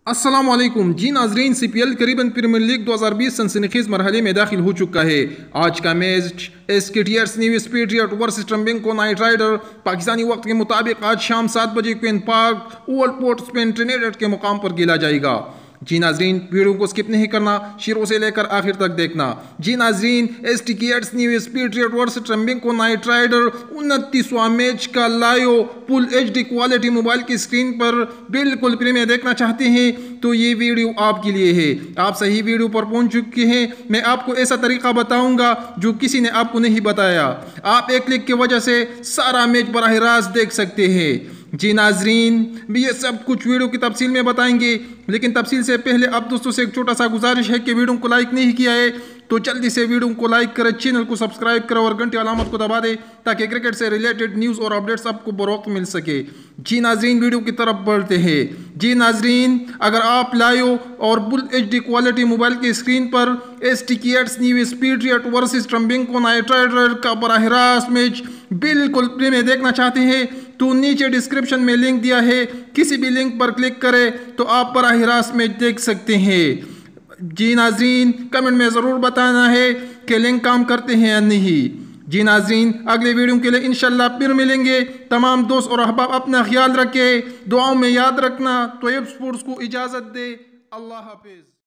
अस्सलाम वालेकुम जी नाजरीन, CPL करीबन प्रीमियर लीग 2020 सनसनीखेज मरहले में दाखिल हो चुका है। आज का match SKTS New Patriot versus Trinbago Knight Rider Pakistani वक्त के मुताबिक आज शाम 7 बजे Queen Park Oval Port Spain Trinidad के मुकाम पर खेला जाएगा। जी नाजरीन, वीडियो को स्किप नहीं करना, शुरू से लेकर आखिर तक देखना। जी नाजरीन, SKTS New Patriot versus Trinbago Knight Rider 29वां मैच का live full HD quality mobile की स्क्रीन पर बिल्कुल फ्री में देखना चाहते हैं तो ये वीडियो आपके लिए है। आप सही वीडियो पर पहुंच चुके हैं। मैं आपको ऐसा तरीका बताऊंगा जो किसी ने आपको नहीं बताया। आप एक क्लिक की वजह से सारा मैच बराह रास्त देख सकते हैं। जी नाजरीन, ये सब कुछ वीडियो की तफसील में बताएंगे, लेकिन तफसील से पहले अब दोस्तों से एक छोटा सा गुजारिश है कि वीडियो को लाइक नहीं किया है तो जल्दी से वीडियो को लाइक करें, चैनल को सब्सक्राइब करें और घंटी अलामत को दबा दें ताकि क्रिकेट से रिलेटेड न्यूज़ और अपडेट्स आपको बरोक्त मिल सके। जी नाजरीन, वीडियो की तरफ बढ़ते हैं। जी नाजरीन, अगर आप लाइव और फुल HD क्वालिटी मोबाइल की स्क्रीन पर SKTS New Patriot versus Trinbago Knight Rider का बराह रास्त मैच बिल्कुल फ्री में देखना चाहते हैं तो नीचे डिस्क्रिप्शन में लिंक दिया है, किसी भी लिंक पर क्लिक करें तो आप बराह रास्त मैच देख सकते हैं। जी नाजरीन, कमेंट में ज़रूर बताना है कि लिंक काम करते हैं या नहीं। जी नाजरीन, अगले वीडियो के लिए इंशाल्लाह फिर मिलेंगे। तमाम दोस्त और अहबाब अपना ख्याल रखें, दुआओं में याद रखना। तो स्पोर्ट्स को इजाज़त दे। अल्लाह हाफिज़।